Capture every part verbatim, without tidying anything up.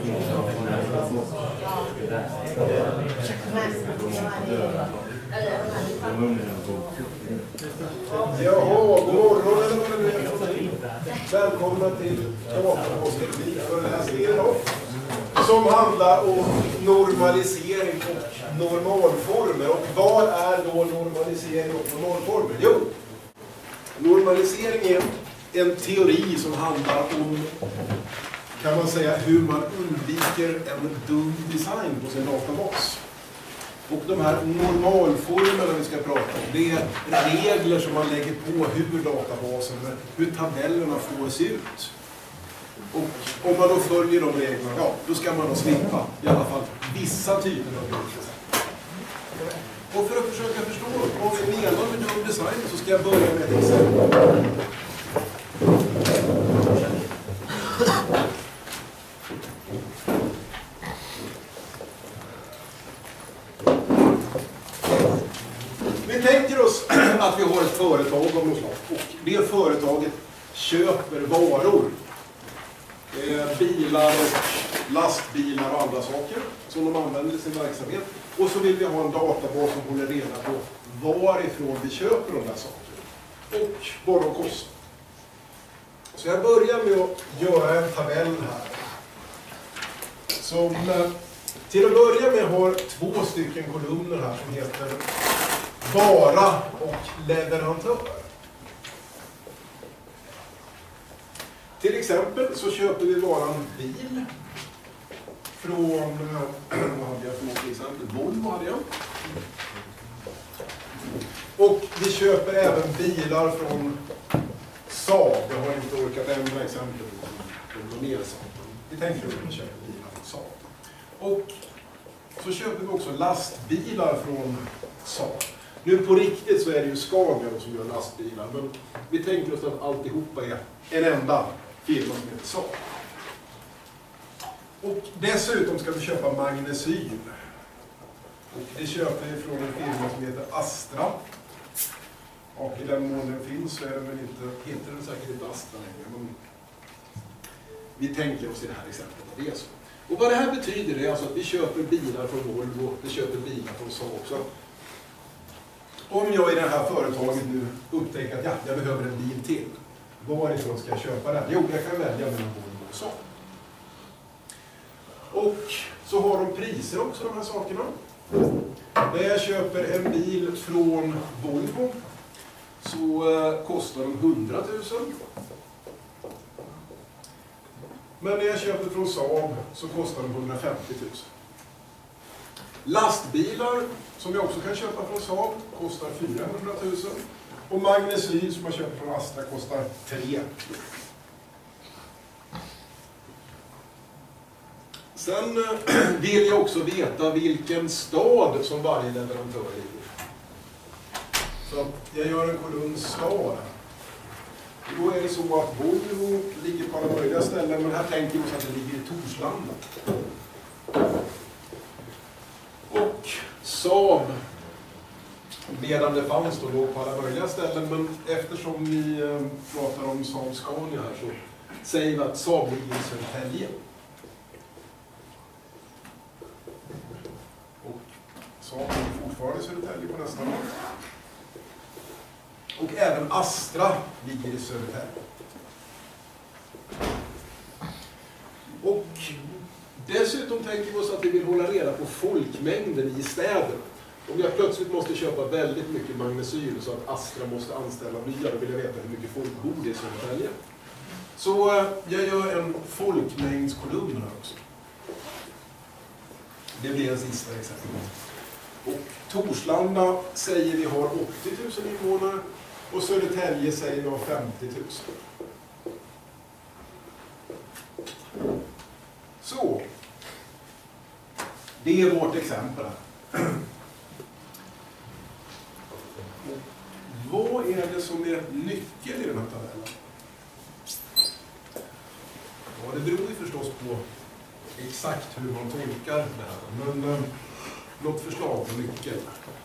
Jaha, god morgon eller vad det är. Välkomna till föreläsningen idag. Som handlar om normalisering och normalformer. Och vad är då normalisering och normalformer? Jo, normalisering är en teori som handlar om, kan man säga, hur man undviker en dum design på sin databas. Och de här normalformerna vi ska prata om, det är regler som man lägger på hur databasen, hur tabellerna får se ut. Och om man då följer de reglerna, ja, då ska man då slippa i alla fall vissa typer av regler. Och för att försöka förstå vad vi menar med dum design så ska jag börja med ett exempel. Vi tänker oss att vi har ett företag av något slag och det företaget köper varor. Bilar och lastbilar och andra saker som de använder i sin verksamhet. Och så vill vi ha en databas som håller reda på varifrån vi köper de där sakerna och vad de kostar. Så jag börjar med att göra en tabell här som till att börja med har två stycken kolumner här som heter vara och leverantör. Till exempel så köper vi varan bil från, vad hade jag för något exempel? Volvo hade jag. Och vi köper även bilar från Saab. Jag har inte orkat ändra exempel på mer Saab. Vi tänker att vi köper bilar från Saab. Och så köper vi också lastbilar från Saab. Nu på riktigt så är det ju Scania som gör lastbilar. Men vi tänker oss att alltihopa är en enda firma som heter Saab. Och dessutom ska vi köpa magnesyl. Och det köper vi från en firma som heter Astra. Och i den mån den finns så är den väl inte, heter den säkert inte Astra längre. Men vi tänker oss i det här exemplet att det är så. Och vad det här betyder är alltså att vi köper bilar från Volvo, vi köper bilar från Saab också. Om jag i det här företaget nu upptäcker att ja, jag behöver en bil till. Varifrån ska jag köpa den? Jo, jag kan välja mellan Volvo och Saab. Och så har de priser också, de här sakerna. När jag köper en bil från Volvo så eh, kostar de hundra tusen. Men när jag köper från Saab så kostar de hundrafemtio tusen. Lastbilar som jag också kan köpa från Saab kostar fyrahundra tusen. Och magnesyl som jag köper från Astra kostar tre. Sen eh, vill jag också veta vilken stad som varje leverantör ligger. Så jag gör en kolumn stad. Då är det så att Volvo ligger på alla möjliga ställen, men här tänker vi oss att det ligger i Torslanda. Och Saab, medan det fanns då låg på alla möjliga ställen, men eftersom vi eh, pratar om Saab Scania här så säger vi att Saab ligger i Södertälje. Och Saab ligger fortfarande i Södertälje på nästa år. Och även Astra ligger i Södertälje. Och dessutom tänker vi oss att vi vill hålla reda på folkmängden i städer. Om jag plötsligt måste köpa väldigt mycket magnesyl så att Astra måste anställa nya, då vill jag veta hur mycket folk bor i Södertälje. Så jag gör en folkmängdskolumn här också. Det blir en sista exempel. Och Torslanda säger vi har åttio tusen invånare och Södertälje säger vi har femtio tusen. Så. Det är vårt exempel här. Vad är det som är nyckeln i den här tabellen? Ja, det beror ju förstås på exakt hur man tolkar det här. Men eh, något förslag på nyckeln.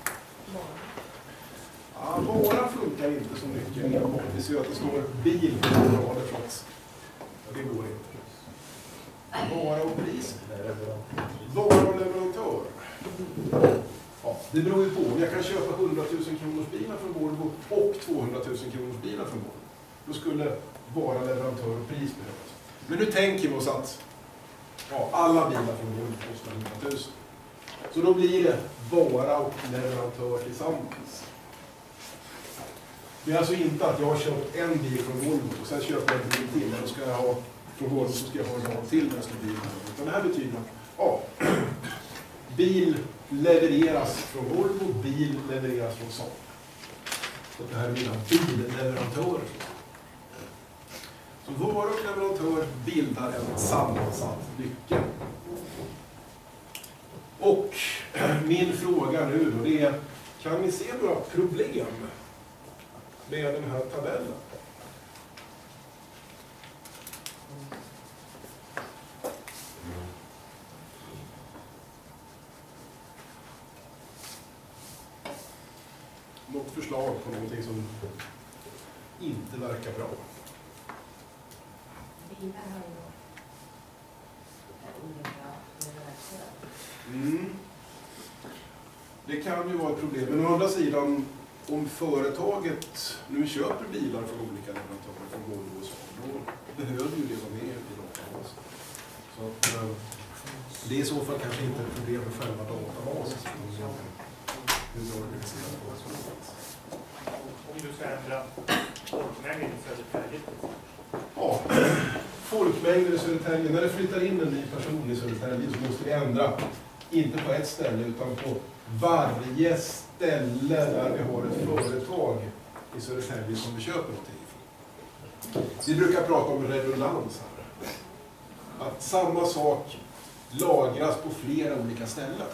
Ja, vara funkar inte som nyckeln. Vi ser att det står bil på rader trots. Ja, det går inte. Vara och pris. Vara och leverantör. Ja, det beror ju på. Om jag kan köpa hundratusen kronors bilar från Volvo och tvåhundratusen kronors bilar från Volvo, då skulle vara leverantör och pris behövas. Men nu tänker vi oss att ja, alla bilar från Volvo kostar hundratusen. Så då blir det vara och leverantör tillsammans. Det är alltså inte att jag har köpt en bil från Volvo och sen köper jag en bil till. Då ska jag ha från Volvo så ska jag ha en dag till nästa bil. Utan det här betyder att ja, bil levereras från Volvo, bil levereras från Saab. Så det här är mina billeverantörer. Så vara och leverantör bildar en sammansatt lycka. Och min fråga nu då, det är, kan ni se några problem med den här tabellen? Något förslag på någonting som inte verkar bra? Mm. Det kan ju vara ett problem. Men å andra sidan, om företaget nu köper bilar från olika leverantörer från Volvo och Saab, då behöver ju det vara med i databasen. Så att, eh, det är i så fall kanske inte ett problem med själva databasen. Om du ska ändra folkmängden i Södertälje? Ja, folkmängden i Södertälje. När det flyttar in en ny person i Södertälje så måste vi ändra, inte på ett ställe utan på varje ställe där vi har ett företag i Södertälje som vi köper någonting ifrån. Vi brukar prata om redundans här. Att samma sak lagras på flera olika ställen.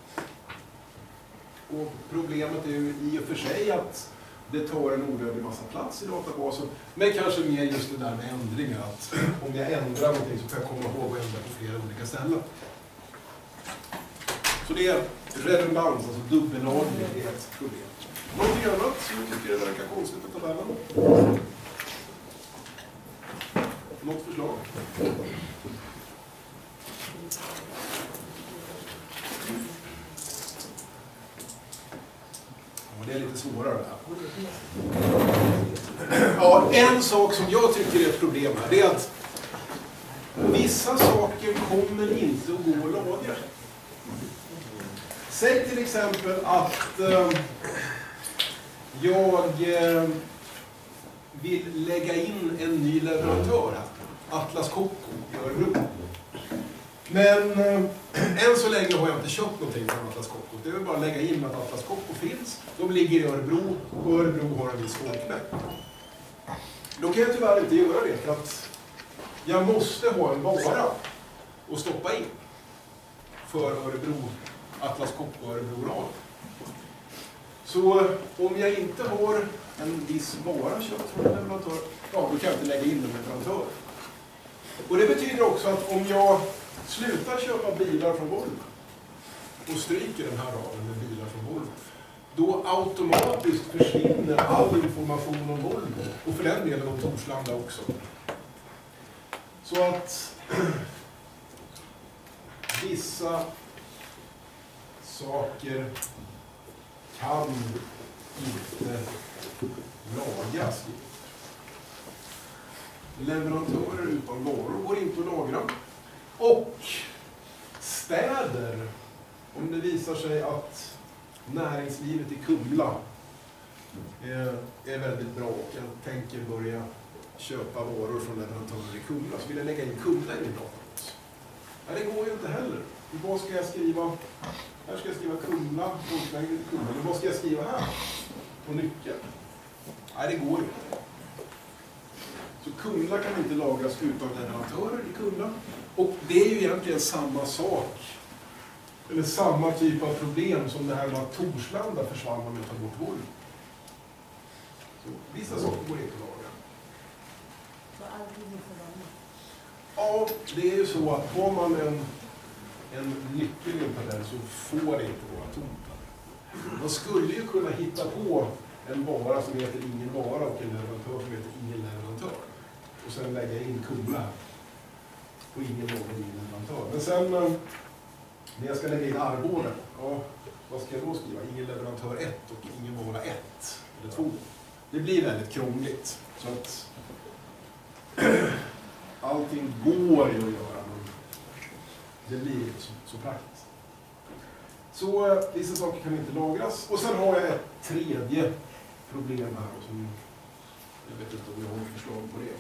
Och problemet är ju i och för sig att det tar en onödig massa plats i databasen. Men kanske mer just det där med ändringar. Att om jag ändrar någonting så kan jag komma ihåg att ändra på flera olika ställen. Så det är redundans, alltså dubbellagring, är ett problem. Någonting annat som jag tycker det verkar konstigt med tabellen? Något förslag? Det är lite svårare här. Ja, en sak som jag tycker är ett problem här, det är att vissa saker kommer inte att gå att lagra. Säg till exempel att eh, jag eh, vill lägga in en ny leverantör här, Atlas Copco i Örebro. Men eh, än så länge har jag inte köpt någonting från Atlas Copco. Det är bara att lägga in att Atlas Copco finns. De ligger i Örebro och Örebro har en viss folkmängd. Då kan jag tyvärr inte göra det för att jag måste ha en vara att stoppa in för Örebro, Atlas Copco och Örebro Radio. Så om jag inte har en viss vara köpt från en leverantör, ja, då kan jag inte lägga in en leverantör. Och det betyder också att om jag slutar köpa bilar från Volvo och stryker den här raden med bilar från Volvo, då automatiskt försvinner all information om Volvo och för den delen om Torslanda också. Så att vissa saker kan inte lagras. Leverantörer utan varor går inte att lagra. Och städer, om det visar sig att näringslivet i Kumla är, är väldigt bra och jag tänker börja köpa varor från leverantörer i Kumla, så vill jag lägga in Kumla i min databas. Nej, det går ju inte heller. Vad ska jag skriva? Här ska jag skriva Kumla, folkmängden i Kumla. Vad ska jag skriva här? På nyckeln? Nej, det går inte. Så Kumla kan inte lagras utan leverantörer i Kumla. Och det är ju egentligen samma sak, eller samma typ av problem som det här med att Torslanda försvann om jag tar bort Volvo. Så vissa saker går inte att lagra. Ja, det är ju så att har man en, en nyckel i en tabell så får det inte vara tomt. Man skulle ju kunna hitta på en vara som heter ingen vara och en leverantör som heter ingen leverantör. Och sen lägga in Kumla. och ingen låg ingen leverantör. Men sen eh, när jag ska lägga in arvode, ja, vad ska jag då skriva? Ingen leverantör ett och ingen vara ett eller två. Det blir väldigt krångligt. Så att allting går ju att göra, men det blir inte så, så praktiskt. Så eh, vissa saker kan inte lagras. Och sen har jag ett tredje problem här som jag vet inte om jag har något förslag på det.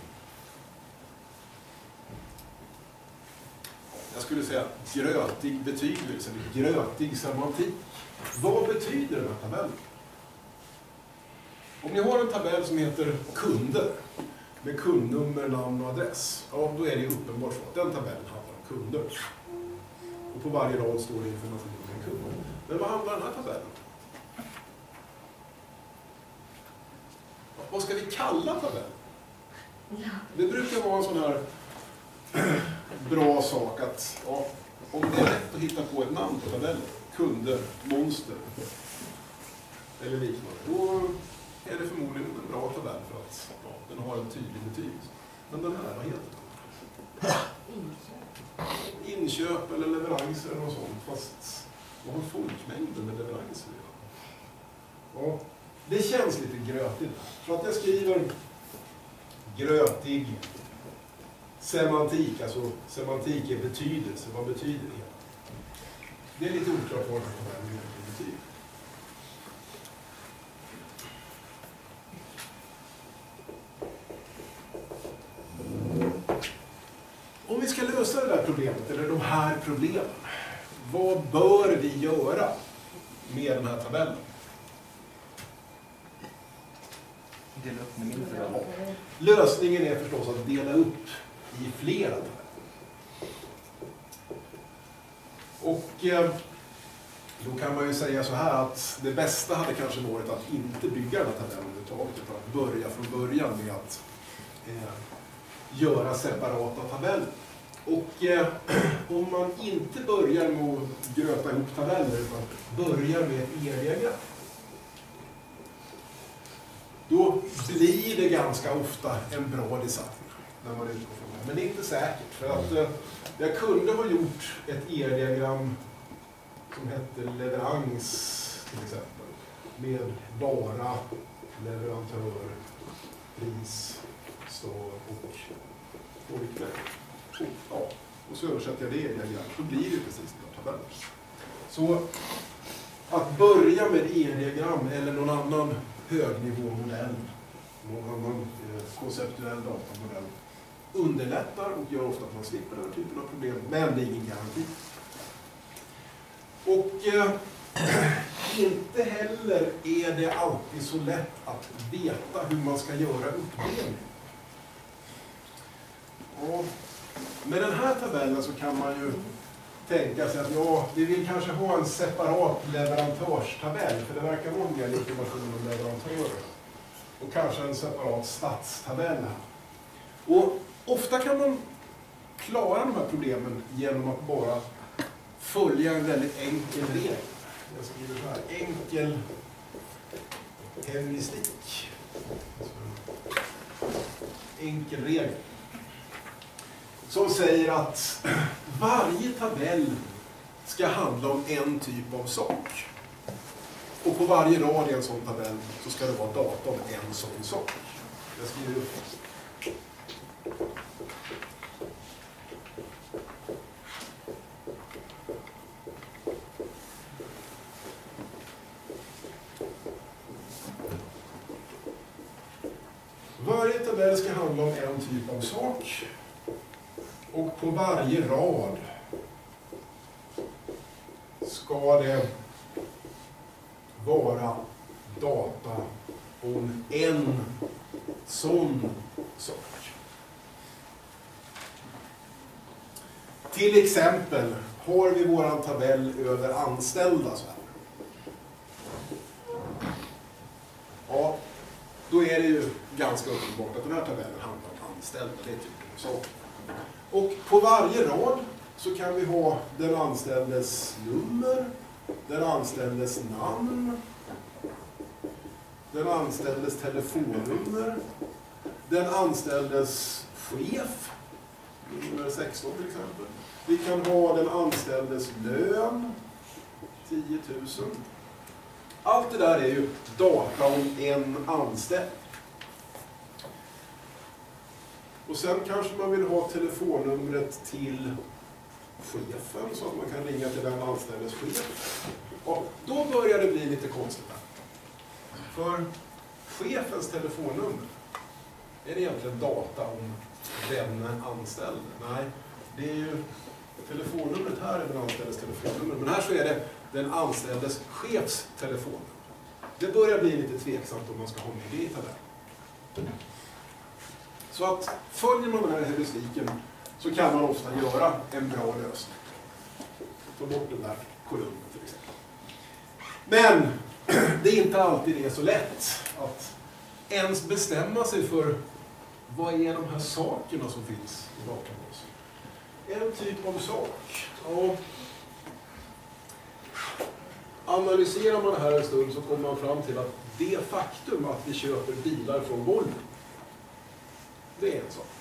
Jag skulle säga grötig betydelse, eller grötig semantik. Vad betyder den här tabellen? Om ni har en tabell som heter kunder, med kundnummer, namn och adress, ja, då är det uppenbart så att den tabellen handlar om kunder. Och på varje rad står det information om en kund. Men vad handlar den här tabellen? Vad ska vi kalla tabellen? Ja. Det brukar vara en sån här bra sak att ja, om det är rätt att hitta på ett namn på tabellen, kunder, monster eller liknande, då är det förmodligen en bra tabell för att ja, den har en tydlig betydelse. Men den här, vad heter den? Inköp. Inköp eller leveranser eller något sånt, fast vad har folkmängden med leveranser att göra? Ja, det känns lite grötigt. Så att jag skriver grötig semantik, alltså semantik är betydelse. Vad betyder det? Det är lite oklart vad det här betyder. Om vi ska lösa det där problemet, eller de här problemen, vad bör vi göra med den här tabellen? Dela upp med mindre. Ja. Lösningen är förstås att dela upp i flera tabeller. Och eh, då kan man ju säga så här att det bästa hade kanske varit att inte bygga den här tabellen överhuvudtaget, utan att börja från början med att eh, göra separata tabeller. Och eh, om man inte börjar med att gröta ihop tabeller, utan börjar med ett E-diagram, då blir det ganska ofta en bra design när man utgår från det. Men det är inte säkert, för att eh, jag kunde ha gjort ett E-diagram som hette leverans till exempel, med vara, leverantör, pris, stav och folkmängd. Och, ja, och så översätter jag det i diagram, då blir det precis den tabellen. Så att börja med E-diagram eller någon annan högnivåmodell, någon annan eh, konceptuell datamodell underlättar och gör ofta att man slipper den här typen av problem, men det är ingen garanti. Och eh, inte heller är det alltid så lätt att veta hur man ska göra uppdelning. Och med den här tabellen så kan man ju tänka sig att ja, vi vill kanske ha en separat leverantörstabell, för det verkar vara en del information om leverantörer. Och kanske en separat statstabell här. Och ofta kan man klara de här problemen genom att bara följa en väldigt enkel regel. Jag skriver så här, enkel heuristik. Enkel regel. Som säger att varje tabell ska handla om en typ av sak. Och på varje rad i en sån tabell så ska det vara data om en sån sak. Jag skriver upp. Varje tabell ska handla om en typ av sak. Och på varje rad ska det vara data om en sån sak. Till exempel har vi våran tabell över anställda så här. Ja, då är det ju ganska uppenbart att den här tabellen handlar om anställda. Det är typ så. Och på varje rad så kan vi ha den anställdes nummer, den anställdes namn, den anställdes telefonnummer, den anställdes chef, nummer sexton till exempel. Vi kan ha den anställdes lön, tio tusen. Allt det där är ju data om en anställd. Och sen kanske man vill ha telefonnumret till chefen så att man kan ringa till den anställdes chef. Och då börjar det bli lite konstigt. För chefens telefonnummer, är det egentligen data om den anställd? Nej, det är ju telefonnumret här är den anställdes telefonnummer. Men här så är det den anställdes chefs telefonnummer. Det börjar bli lite tveksamt om man ska ha med det i tabellen. Så att följer man den här heuristiken så kan man ofta göra en bra lösning. Ta bort den där kolumnen till exempel. Men det är inte alltid det är så lätt att ens bestämma sig för vad är de här sakerna som finns i databasen. En typ av sak. Ja. Analyserar man det här en stund så kommer man fram till att det faktum att vi köper bilar från Volvo, det är en sak.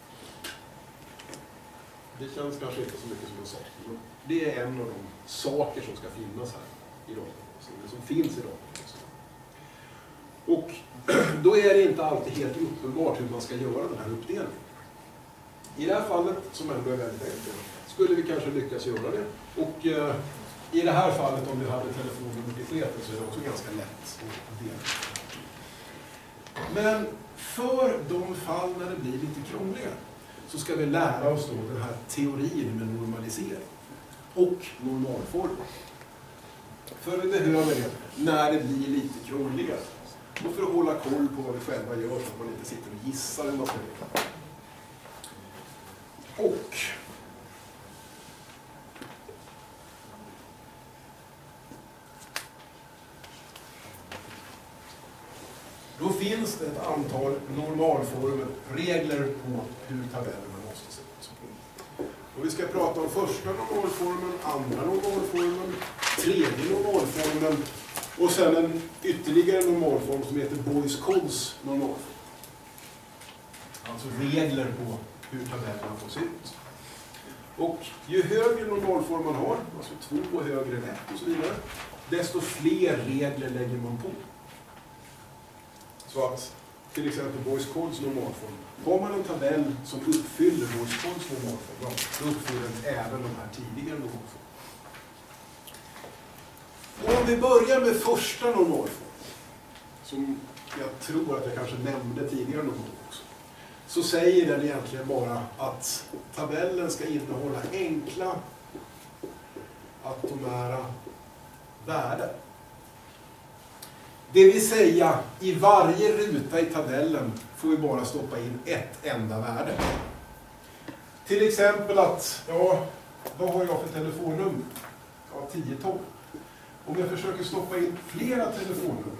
Det känns kanske inte så mycket som en sak. Men det är en av de saker som ska finnas här i databasen, det som finns i databasen. Och då är det inte alltid helt uppenbart hur man ska göra den här uppdelningen. I det här fallet, som ändå är väldigt enkelt, skulle vi kanske lyckas göra det. Och eh, i det här fallet, om vi hade telefonnummer till chefen, så är det också ganska lätt att dela. Men för de fall när det blir lite krångligare så ska vi lära oss då den här teorin med normalisering och normalform. För vi behöver det när det blir lite krångligare. Och för att hålla koll på vad vi själva gör så att man inte sitter och gissar en massa grejer. Och då finns det ett antal normalformer, regler på hur tabellerna måste se ut. Och vi ska prata om första normalformen, andra normalformen, tredje normalformen och sen en ytterligare normalform som heter Boyce-Codd's normalform. Alltså regler på hur tabellerna får se ut. Och ju högre normalform man har, alltså två högre än ett och så vidare, desto fler regler lägger man på. Så att till exempel Boyce-Codd's normalform, har man en tabell som uppfyller Boyce-Codd's normalform, då uppfyller den även de här tidigare normalformen. Och om vi börjar med första normalform, som jag tror att jag kanske nämnde tidigare någon gång också, så säger den egentligen bara att tabellen ska innehålla enkla atomära värden. Det vill säga, i varje ruta i tabellen får vi bara stoppa in ett enda värde. Till exempel att, ja, vad har jag för telefonnummer? Ja, tio tolv. Om jag försöker stoppa in flera telefonnummer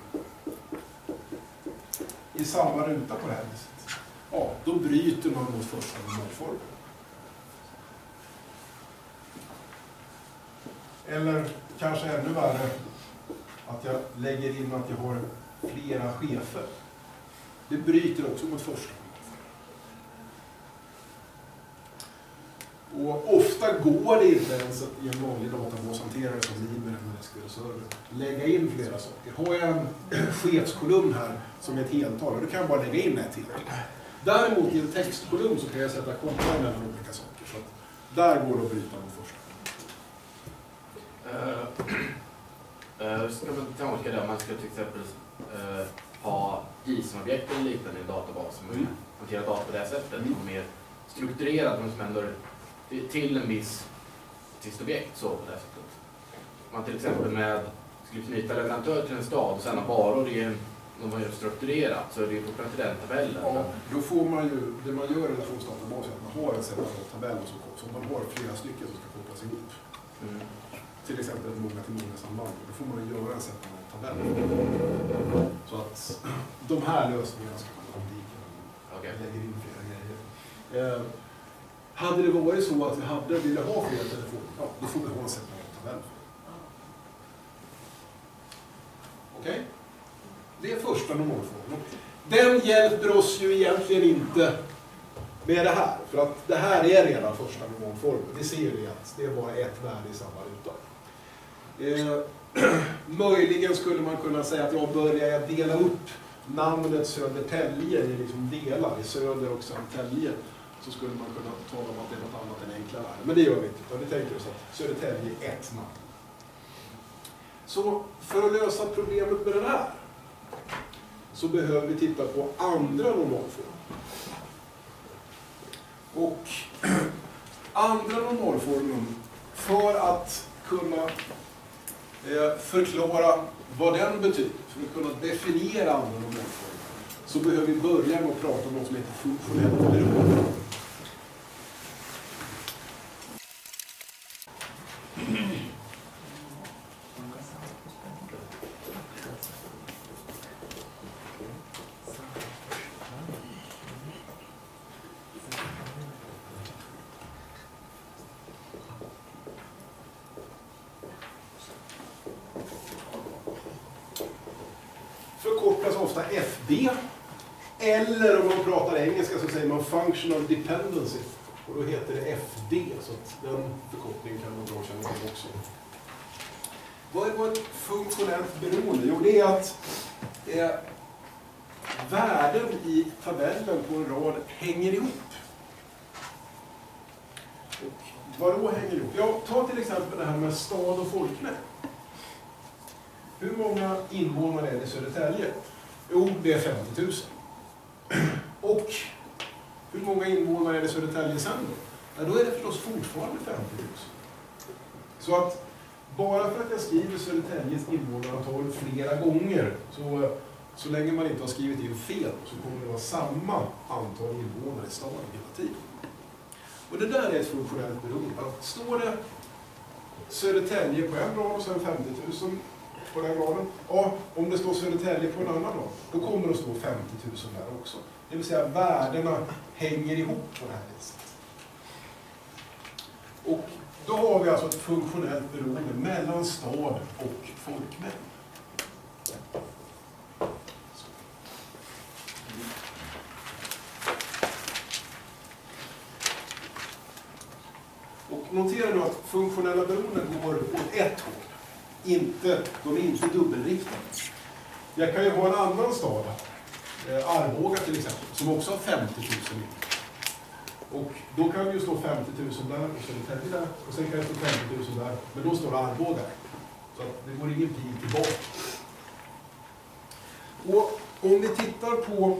i samma ruta på det här viset, ja, då bryter man mot första normalformen. Eller kanske ännu värre, att jag lägger in att jag har flera chefer. Det bryter också mot första. Och ofta går det inte ens att i en vanlig databashanterare som Liber eller S Q L-server lägga in flera saker. Har jag en chefskolumn här som är ett heltal, då kan jag bara lägga in ett heltal. Däremot i en textkolumn så kan jag sätta kopplar mellan olika saker. Så att där går det att bryta mot första. Uh, ska man tänka det om man ska till exempel uh, ha JSON-objekt eller liknande i en databas som mm. hanterar data på det sättet, mm. och mer strukturerad men som ändå till en viss till objekt så på det sättet. Man till exempel med skulle knyta leverantör till en stad och sen ha varor i en, de har ju strukturerat så är det ju kopplat till den tabellen. Ja, då får man ju, det man gör i relationsdatabasen är att man har en separat tabell och så, så man har flera stycken som ska kopplas ihop. Mm. Till exempel ett många till många samband. Då får man göra en separat tabell. Så att de här lösningarna ska man undvika. Okay. Lägger in flera grejer. Eh, hade det varit så att vi hade ville ha flera telefoner, ja, då får vi ha en separat tabell. Okej? Okay? Det är första normalformen. Den hjälper oss ju egentligen inte med det här. För att det här är redan första normalformen. Vi ser ju att det är bara ett värde i samma ruta. Eh, möjligen skulle man kunna säga att jag börjar dela upp namnet Södertälje i liksom delar, i Söder och Södertälje. Så skulle man kunna tala om att det är något annat än enklare. Men det gör vi inte, utan vi tänker oss att Södertälje är ett namn. Så för att lösa problemet med det här så behöver vi titta på andra normalformer. Och andra normalformen, för att kunna eh, förklara vad den betyder, för att kunna definiera andra normalformer, så behöver vi börja med att prata om något som heter funktionellt beroende. Förkortas ofta F D, eller om man pratar engelska så säger man functional dependency, och då heter det F D, så att den förkortningen kan man bra känna till också. Vad är ett funktionellt beroende? Jo, det är att eh, värden i tabellen på en rad hänger ihop. Och vad då hänger ihop? Ja, ta till exempel det här med stad och folkmängd. Hur många invånare är det i Södertälje? Jo, det är femtio tusen. Och hur många invånare är det i Södertälje sen då? Ja, då är det förstås fortfarande femtio tusen. Så att bara för att jag skriver Södertäljes invånarantal flera gånger, så, så länge man inte har skrivit in fel, så kommer det vara samma antal invånare i staden hela tiden. Och det där är ett funktionellt beroende. Står det Södertälje på en rad och sen femtio tusen på den raden. Ja, om det står Södertälje på en annan rad, då kommer det att stå femtio tusen där också. Det vill säga värdena hänger ihop på det här viset. Och då har vi alltså ett funktionellt beroende mellan stad och folkmängd. Och notera nu att funktionella beroenden går åt ett håll. Inte, de är inte dubbelriktade. Jag kan ju ha en annan stad, eh, Arboga till exempel, som också har femtio tusen. Och då kan det ju stå femtio tusen där och Södertälje där, och sen kan det stå femtio tusen där, men då står det Arboga. Så att det går ingen pil tillbaka. Och om vi tittar på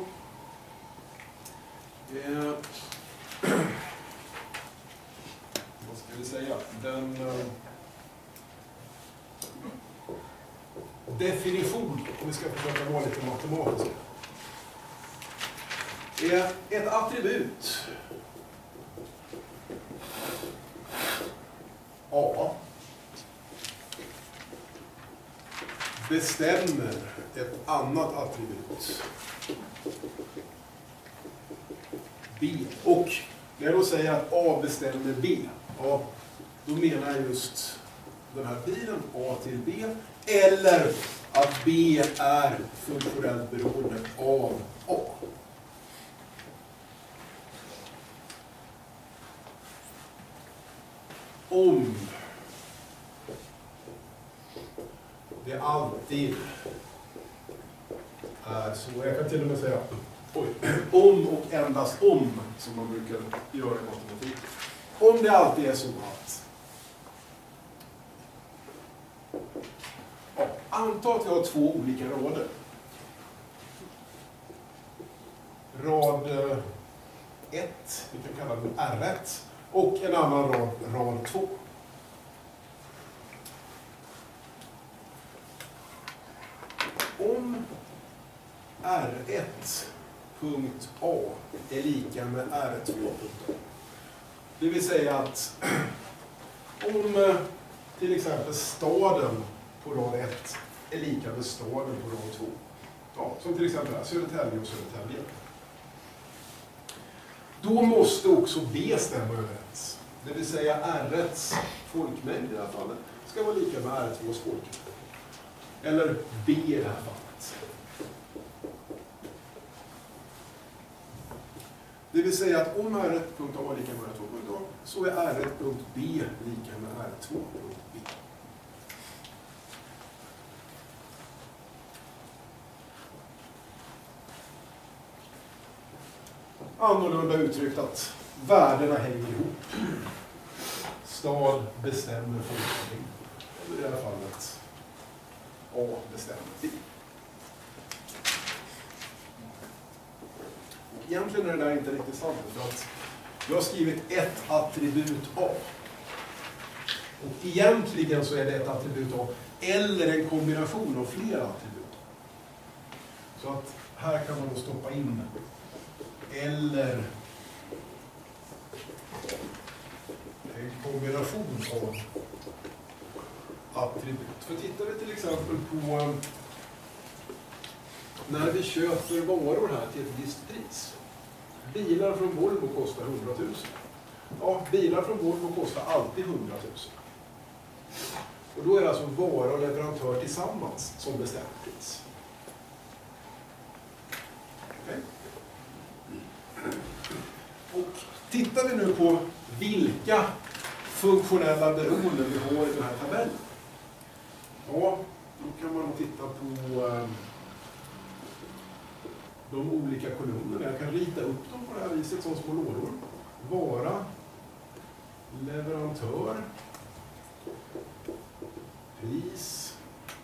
eh, vad ska vi säga, den eh, definition, om vi ska försöka vara lite matematiska. Är ett attribut A bestämmer ett annat attribut B. Och när jag då säger att A bestämmer B, ja, då menar jag just den här bilen A till B, eller att B är funktionellt beroende av A. Om det alltid är så, jag kan till och med säga oj, om och endast om, som man brukar göra i matematik. Om det alltid är så att ja, anta att vi har två olika rader. Rad ett, vi kan kalla den R ett, och en annan rad, rad två. Om R ett punkt A är lika med R två punkt A, det vill säga att om till exempel staden på rad ett är lika med staden på rad två, ja, som till exempel här, Södertälje och Södertälje, då måste också B stämma överens. Det vill säga R etts folkmängd i det här fallet ska vara lika med R tvås folkmängd. Eller B i det här fallet. Det vill säga att om R ett punkt A är lika med R två punkt A så är R ett punkt B lika med R två punkt B. Annorlunda uttryckt att värdena hänger ihop. Stad bestämmer folkmängd. Eller i alla fall att A bestämmer B. Och egentligen är det där inte riktigt sant, för att jag har skrivit ett attribut A. Och egentligen så är det ett attribut A eller en kombination av flera attribut. Så att här kan man då stoppa in eller en kombination av attribut. För tittar vi till exempel på när vi köper varor här till ett visst pris. Bilar från Volvo kostar hundratusen. Ja, bilar från Volvo kostar alltid hundratusen. Och då är det alltså vara och leverantör tillsammans som bestämmer pris. Okay. Och tittar vi nu på vilka funktionella beroenden vi har i den här tabellen. Ja, då kan man titta på eh, de olika kolumnerna. Jag kan rita upp dem på det här viset som små lådor. Vara, leverantör, pris,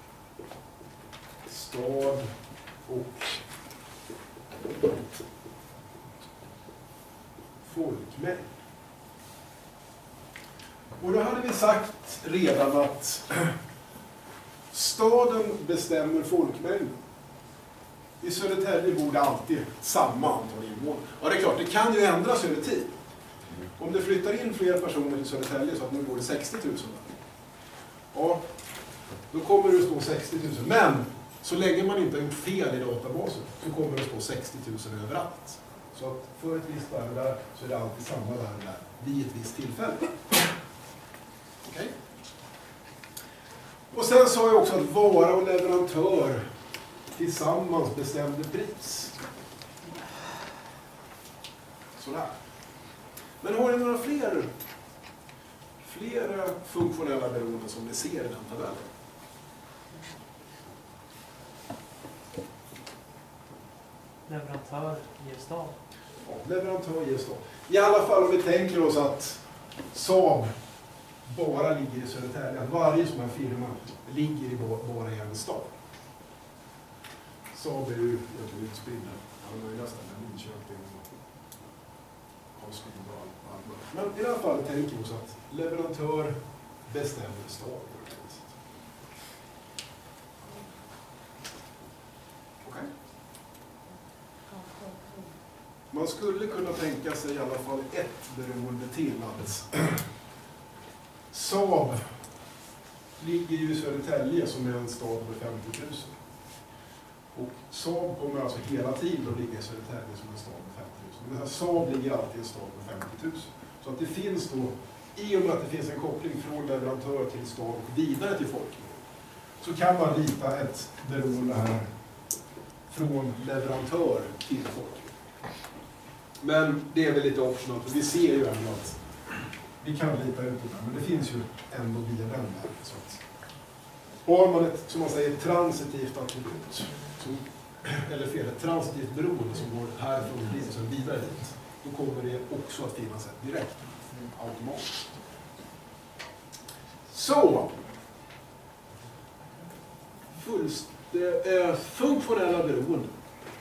stad och folkmängd. Och då hade vi sagt redan att staden bestämmer folkmängden. I Södertälje bor det alltid samma antal invånare. Ja, det är klart, det kan ju ändras över tid. Om det flyttar in fler personer till Södertälje så att nu bor det sextio tusen där. Ja, då kommer det att stå sextio tusen. Men så länge man inte har gjort fel i databasen så kommer det att stå sextio tusen överallt. Så att för ett visst värde där så är det alltid samma värde där vid ett visst tillfälle. Okej? Okay. Och sen sa jag också att vara och leverantör tillsammans bestämde pris. Sådär. Men har ni några fler, fler funktionella beroenden som ni ser i den tabellen? Leverantör ger stad. Ja, leverantör ger stad. I alla fall om vi tänker oss att Saab bara ligger i Södertälje. Att varje sån här firma ligger i bara i en stad. Saab är ju utspridda. Alla möjliga ställen. Linköping och Karlskoga och allt möjligt. Men i alla fall tänker vi oss att leverantör bestämmer stad. Okej. Man skulle kunna tänka sig i alla fall ett beroende till att Saab ligger ju i Södertälje som är en stad med femtio tusen. Och Saab kommer alltså hela tiden att ligga i Södertälje som en stad med femtio tusen. Men Saab ligger alltid i en stad med femtio tusen. Så att det finns då, i och med att det finns en koppling från leverantör till stad och vidare till folkmängd, så kan man rita ett beroende här från leverantör till folkmängd. Men det är väl lite optional, för vi ser ju ändå att vi kan lita ut det där, men det finns ju ändå via den där. Så att har man ett, som man säger, transitivt attribut, som, eller fel, ett transitivt beroende som går härifrån dit och sen vidare dit, då kommer det också att finnas ett direkt automatiskt. Så! Fullst, äh, funktionella beroenden.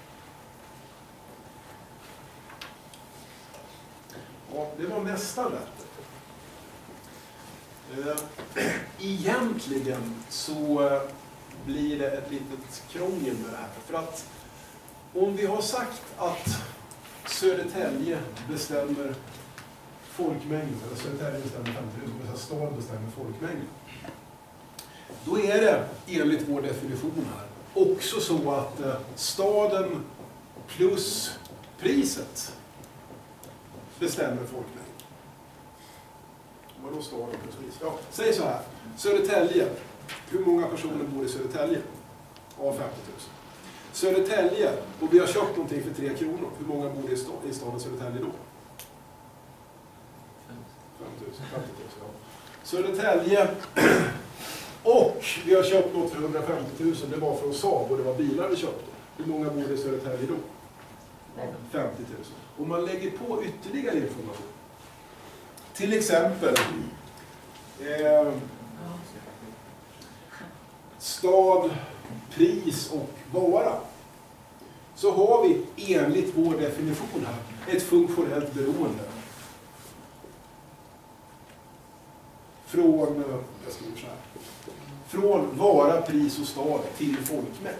Ja, det var nästan rätt. Egentligen så blir det ett litet krångel med det här. För att om vi har sagt att Södertälje bestämmer folkmängden, eller Södertälje bestämmer femtio tusen, eller stad bestämmer folkmängden, då är det enligt vår definition här också så att staden plus priset bestämmer folkmängden. Vadå staden plus priset? Ja, säg så här. Södertälje. Hur många personer bor i Södertälje? Av femtio tusen. Södertälje, och vi har köpt någonting för tre kronor. Hur många bor i, sta- i staden Södertälje då? fem tusen, femtio tusen, ja. Södertälje, och vi har köpt något för hundrafemtio tusen, det var från Saab och det var bilar vi köpte. Hur många bor i Södertälje då? femtio tusen. Om man lägger på ytterligare information, till exempel eh, stad, pris och vara, så har vi enligt vår definition här ett funktionellt beroende från, jag skriver så här, från vara, pris och stad till folkmängd.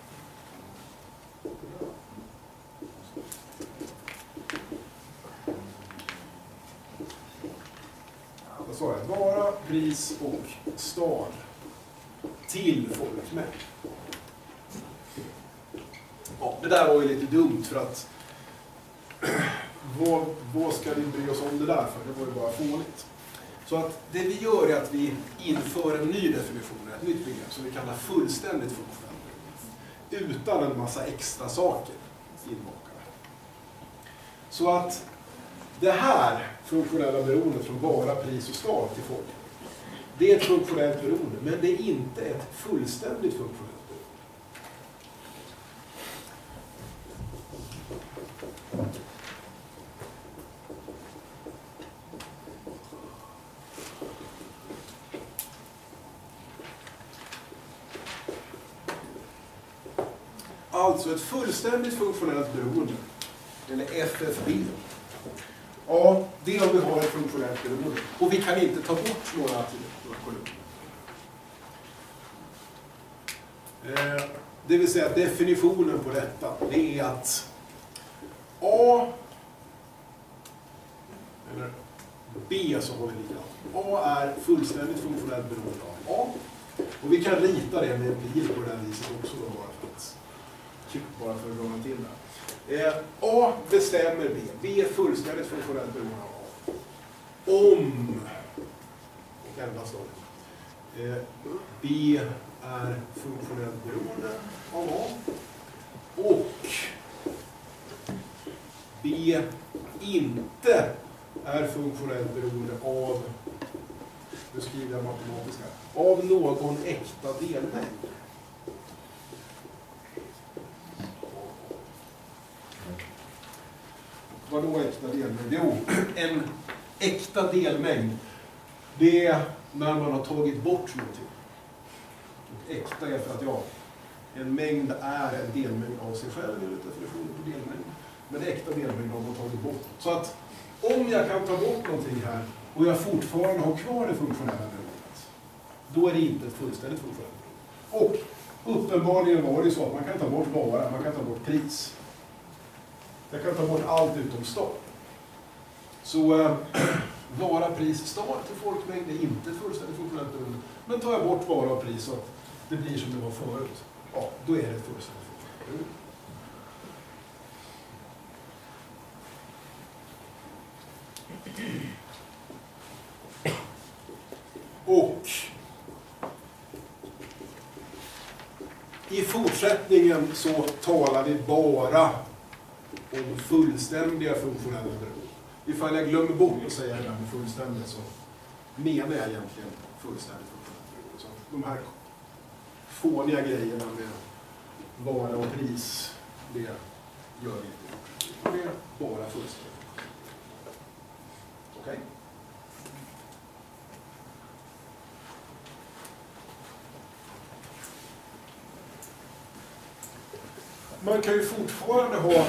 Vad sa jag? Vara, pris och stad till folkmängd. Ja, det där var ju lite dumt för att vad, vad ska vi bry oss om det där för? Det var ju bara fånigt. Så att det vi gör är att vi inför en ny definition, ett nytt begrepp som vi kallar fullständigt funktionellt, utan en massa extra saker inbakade. Så att det här funktionella beroendet från vara, pris och stad till folk, det är ett funktionellt beroende, men det är inte ett fullständigt funktionellt beroende. Alltså ett fullständigt funktionellt beroende, eller F F B. Ja, det är om vi har ett funktionellt beroende. Och vi kan inte ta bort några, några kolumner. Eh, det vill säga definitionen på detta, det är att A, eller B så har vi likadant. A är fullständigt funktionellt beroende av A. Och vi kan rita det med en bil på det här viset också då, bara för att bara för att dra till det. Eh, A bestämmer B. B är fullständigt funktionellt beroende av A. Om, och endast då, eh, B är funktionellt beroende av A och B inte är funktionellt beroende av, nu skriver jag matematiskt här, av någon äkta delmängd. Vad då äkta delmängd? Jo, en äkta delmängd, det är när man har tagit bort någonting. Och äkta är för att ja, en mängd är en delmängd av sig själv, enligt definitionen på delmängd. Men äkta delmängd har man tagit bort. Så att om jag kan ta bort någonting här och jag fortfarande har kvar det funktionella beroendet, då är det inte ett fullständigt funktionellt beroende. Och uppenbarligen var det så att man kan ta bort vara, man kan ta bort pris. Jag kan ta bort allt utom stad. Så äh, vara, pris, stad till folkmängd är inte ett fullständigt funktionellt beroende. Men tar jag bort vara och pris så att det blir som det var förut, ja, då är det ett fullständigt funktionellt beroende. Och i fortsättningen så talar vi bara om fullständiga funktionella beroenden. Ifall jag glömmer bort att säga det där med fullständigt så menar jag egentligen fullständigt funktionellt beroende. Så de här fåniga grejerna med vara och pris, det gör vi inte. Det är bara fullständigt. Okej? Okay. Man kan ju fortfarande ha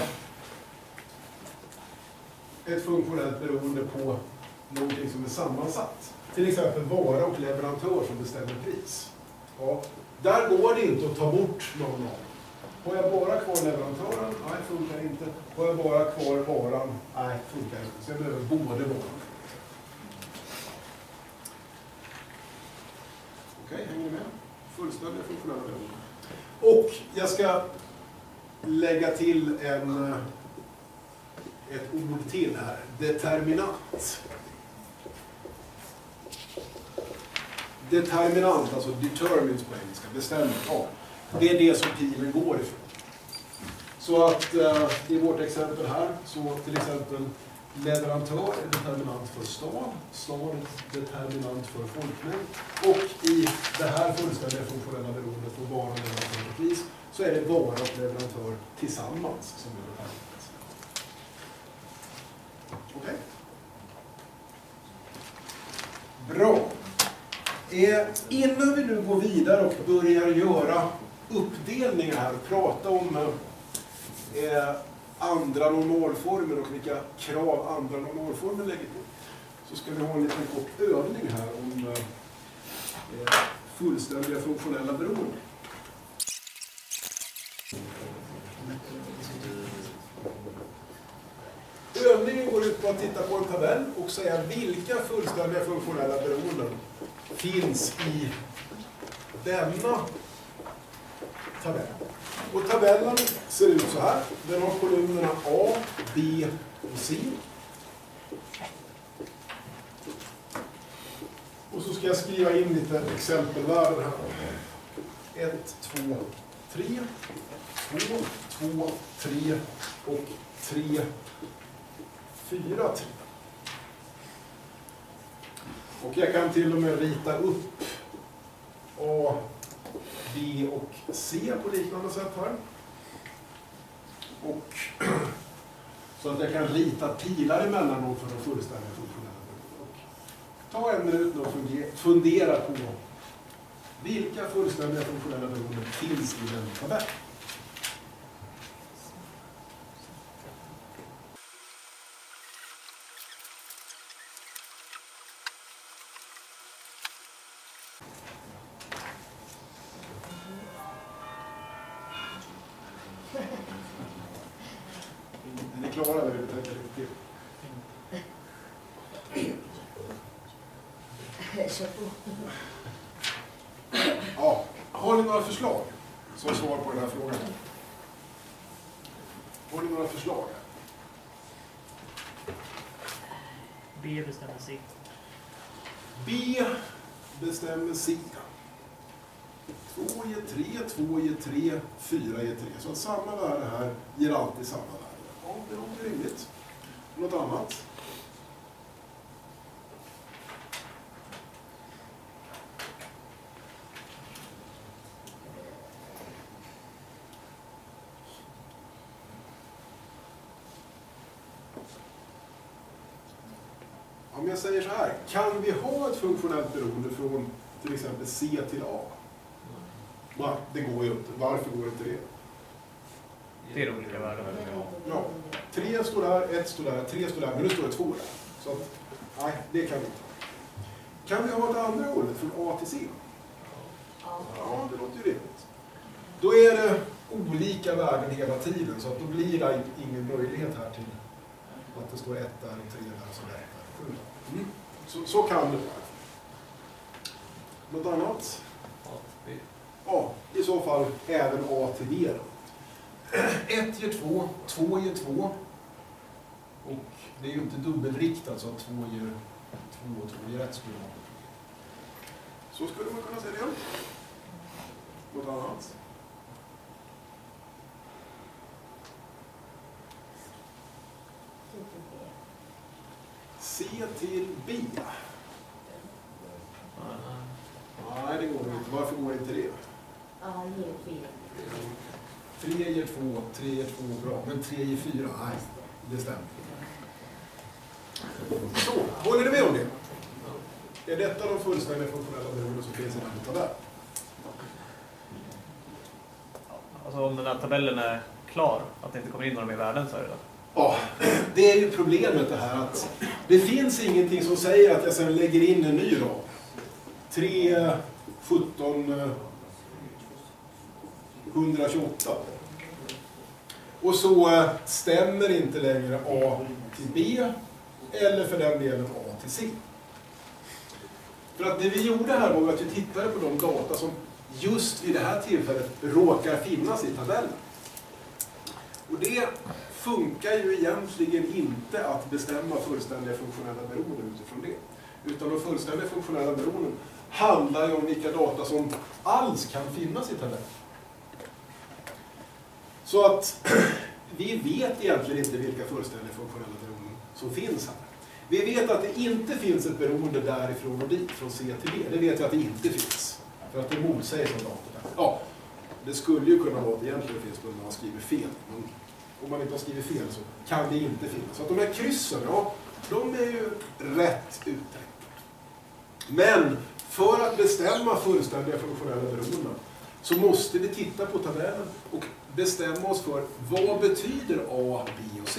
ett funktionellt beroende på någonting som är sammansatt. Till exempel vara och leverantör som bestämmer pris. Ja, där går det inte att ta bort någon av dem. Har jag bara kvar leverantören? Nej, funkar inte. Har jag bara kvar varan? Nej, funkar inte. Så jag behöver både varan. Okej, hänger ni med? Fullständiga funktionella beroende. Och jag ska lägga till en, ett ord till här. Determinant. Determinant, alltså determines på engelska, bestämmer. Ja, det är det som pilen går ifrån. Så att eh, i vårt exempel här, så till exempel leverantör är determinant för stad, stad är determinant för folkmängd, och i det här fullständiga funktionella beroendet för vara, leverantör och pris så är det vara och leverantör tillsammans som är determinant. Okej? Bra. Eh, innan vi nu går vidare och börjar göra uppdelningar här och prata om eh, andra normalformer och vilka krav andra normalformer lägger på, så ska vi ha en liten kort övning här om eh, fullständiga funktionella beroenden. Övningen går ut på att titta på en tabell och säga vilka fullständiga funktionella beroenden finns i denna tabell. Och tabellen ser ut så här. Den har kolumnerna A, B och C. Och så ska jag skriva in lite exempelvärden här. ett, två, tre, två, två, tre och tre, fyra, tre. Och jag kan till och med rita upp A, B och C på liknande sätt här. Och så att jag kan rita pilar emellan dem för de fullständiga funktionella beroenden. Ta en minut och fundera på vilka fullständiga funktionella beroenden finns i den tabellen. Är ni klara eller vill du tänka lite till? Ja, har ni några förslag som svar på den här frågan? Har ni några förslag? B bestämmer C. B bestämmer C. två ger tre, två ger tre, fyra ger tre. Så att samma värde här ger alltid samma värde. Ja, det låter rimligt. Något annat? Om jag säger så här, kan vi ha ett funktionellt beroende från till exempel C till A? Va? Det går ju inte. Varför går inte det? Det är olika värden. Ja, tre står där, ett står där, tre står där, men nu står det två där. Så att, nej, det kan vi inte. Kan vi ha det andra ordet från A till C? Ja, det låter ju rimligt. Då är det olika värden hela tiden, så att då blir det ingen möjlighet här till att det står ett där och tre där och så där. Mm. Så, så kan det vara. Något annat? Ja, i så fall även A till D. ett ger två, två ger två. Och det är ju inte dubbelriktat så att två ger två och två ger ett skulle vara. Så skulle man kunna säga det. Något annat? C till B. Nej, det går inte. Varför går inte det? Ja, ger fyra. tre ger två, tre ger två, bra. Men tre ger fyra, nej, det stämmer. Så, håller ni med om det? Är detta de fullständiga funktionella beroenden som finns i den här tabellen? Alltså om den här tabellen är klar, att det inte kommer in några mer värden, så är det då? Ja, det är ju problemet det här att det finns ingenting som säger att jag sedan lägger in en ny rad. tre, sjutton, etthundratjugoåtta. Och så stämmer inte längre A till B eller för den delen A till C. För att det vi gjorde här var att vi tittade på de data som just vid det här tillfället råkar finnas i tabellen. Och det funkar ju egentligen inte att bestämma fullständiga funktionella beroenden utifrån det. Utan de fullständiga funktionella beroenden handlar ju om vilka data som alls kan finnas i tabellen. Så att vi vet egentligen inte vilka fullständiga funktionella beroenden som finns här. Vi vet att det inte finns ett beroende därifrån och dit, från C till B. Det vet jag att det inte finns. För att det motsägs av datorn. Ja, det skulle ju kunna vara att det egentligen finns när man skriver fel. Men om man inte har skrivit fel så kan det inte finnas. Så att de här kryssen, ja, de är ju rätt uttänkta. Men för att bestämma fullständiga funktionella beroenden så måste vi titta på tabellen och bestämma oss för vad betyder A, B och C.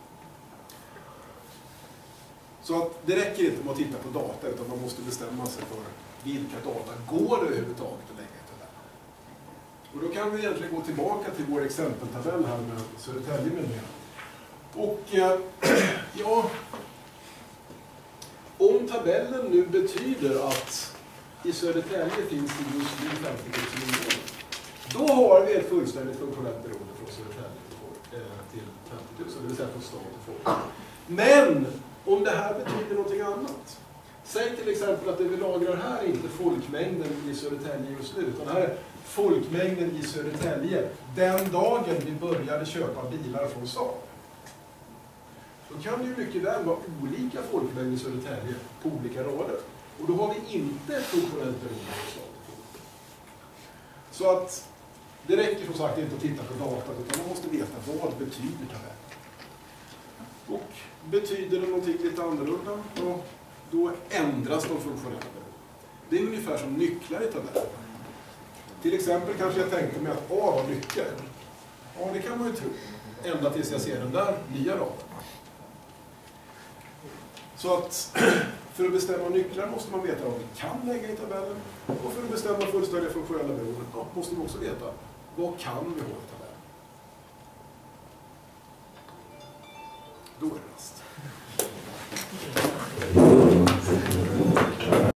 Så att det räcker inte med att titta på data, utan man måste bestämma sig för vilka data går det överhuvudtaget att lägga i tabellen. Och då kan vi egentligen gå tillbaka till vår exempeltabell här med Södertälje med det. Och ja, om tabellen nu betyder att i Södertälje finns det just nu femtio tusen invånare, då har vi ett fullständigt funktionellt beroende från Södertälje till femtio tusen, det vill säga från stad till folk. Men om det här betyder någonting annat, säg till exempel att det vi lagrar här är inte folkmängden i Södertälje just nu, utan här är folkmängden i Södertälje den dagen vi började köpa bilar från stad. Då kan det ju mycket väl vara olika folkmängd i Södertälje på olika rader. Och då har vi inte ett funktionellt beroende från stad till folk. Så att det räcker som sagt inte att titta på data, utan man måste veta vad betyder tabellen. Och betyder det någonting lite annorlunda, då, då ändras de funktionella beroenden. Det är ungefär som nycklar i tabellen. Till exempel kanske jag tänkte mig att A var nyckel. Ja, det kan man ju tro. Ända tills jag ser den där nya raden. Så att för att bestämma nycklar måste man veta vad vi kan lägga i tabellen. Och för att bestämma fullständiga funktionella beroenden måste man också veta vad kan vi ha i tabellen.